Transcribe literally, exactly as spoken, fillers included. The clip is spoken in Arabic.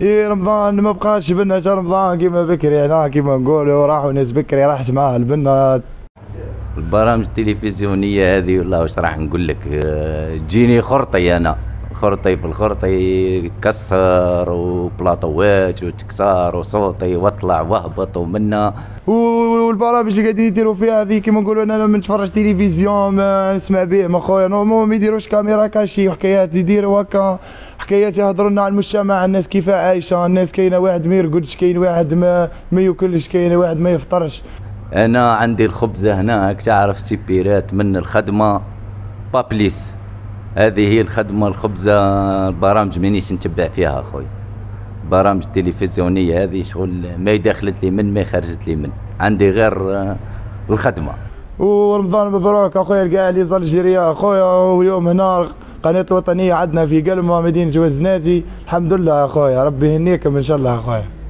اي رمضان ما بقاش بنا تا رمضان كيما بكري هنا كيما نقولوا راحوا ناس بكري راحت معاه البنا. البرامج التلفزيونيه هذه والله واش راح نقول لك، تجيني خرطي انا خرطي في الخرطي كسر وبلاطوات وتكسر وصوتي واطلع واهبط ومنا. والبرامج اللي قاعدين يديروا فيها هذه كيما نقولوا انا لما نتفرج تلفزيون ما نسمع بهم اخويا، نورمالمون ما يديروش كاميرا كاشي وحكايات، يديروا هكا حكايات يهضروا لنا على المجتمع، الناس كيف عايشه، الناس كاينه واحد ما يرقدش، كاين واحد ما ما ياكلش، كاين واحد ما يفطرش. انا عندي الخبزه هناك تعرف سيبيرات من الخدمه بابليس، هذه هي الخدمه الخبزه. البرامج مانيش نتبع فيها اخوي، برامج التلفزيونيه هذه شغل ما دخلت لي من ما خرجت لي من، عندي غير الخدمه. ورمضان مبروك اخويا الكاع اللي ظل جيريا اخويا، واليوم هنا قناه الوطنيه عندنا في قلمه مدينه وزناتي، الحمد لله اخويا، ربي يهنيكم ان شاء الله اخويا.